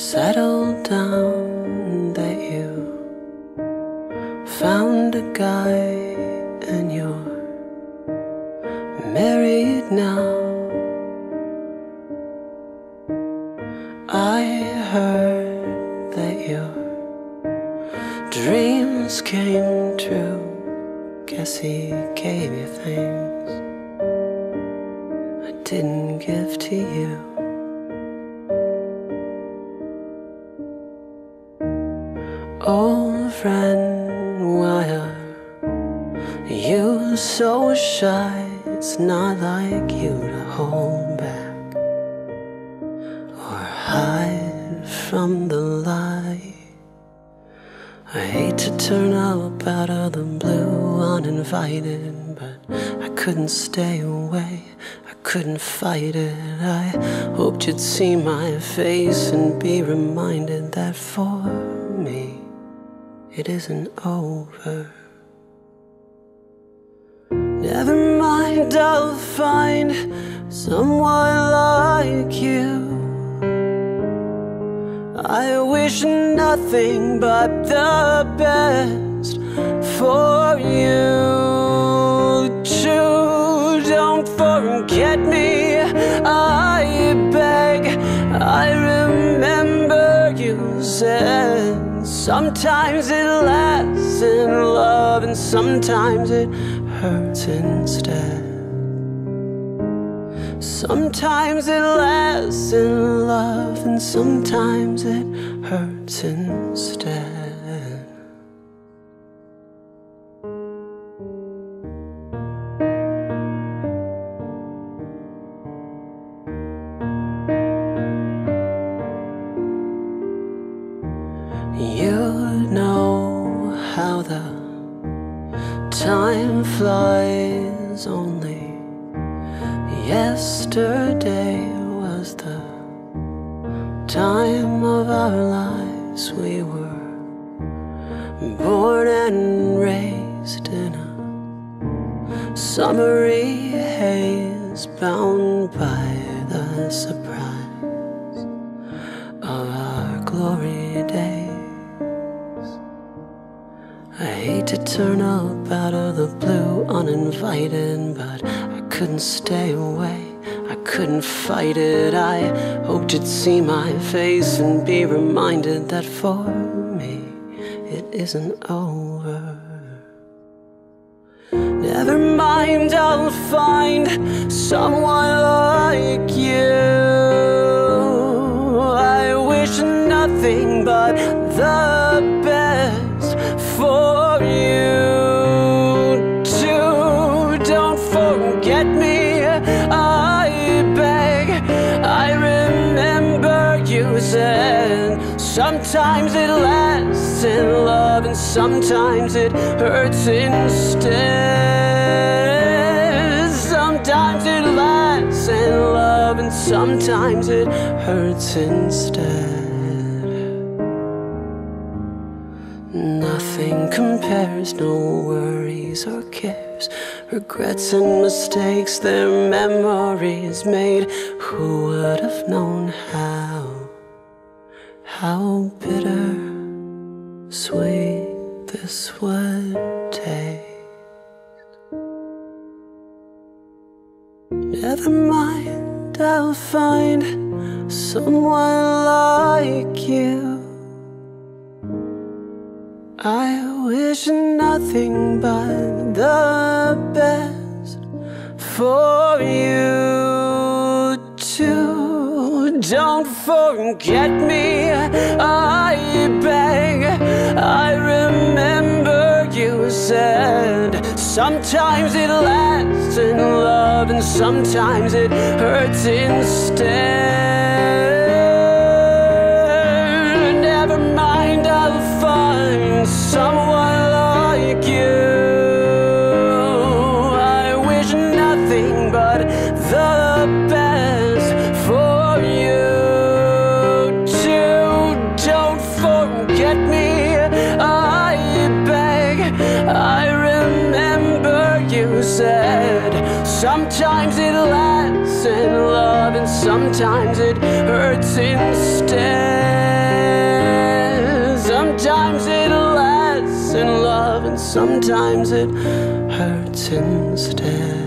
settled down, that you found a guy and you're married now. I heard that your dreams came true. Guess he gave you things I didn't give to you. Old friend, why are you so shy? It's not like you to hold back or hide from the light. I hate to turn up out of the blue uninvited, but I couldn't stay away, I couldn't fight it. I hoped you'd see my face and be reminded that for me it isn't over. Never mind, I'll find someone like you. I wish nothing but the best for you too. Don't forget me, I beg. I remember you said sometimes it lasts in love and sometimes it hurts instead. Sometimes it lasts in love and sometimes it hurts instead. You know how the time flies. Only yesterday was the time of our lives. We were born and raised in a summery haze, bound by the surprise of our glory days. I hate to turn up out of the blue uninvited, but I couldn't stay away, I couldn't fight it. I hoped you'd see my face and be reminded that for me it isn't over. Never mind, I'll find someone like you. I wish nothing but the best for you too. Don't forget me, I beg. I remember you said sometimes it lasts in love and sometimes it hurts instead. Sometimes it lasts in love and sometimes it hurts instead. Nothing compares, no worries or cares, regrets and mistakes, their memories made. Who would have known how bitter sweet this would taste? Never mind, I'll find someone like you. I wish nothing but the best for you too. Don't forget me, I beg. I remember you said sometimes it lasts in love and sometimes it hurts instead. Never mind, I'll find someone like you. I wish nothing but the best for you too. Don't forget me, I beg. I remember you said sometimes it lasts in love and sometimes it hurts instead. sometimes it hurts instead.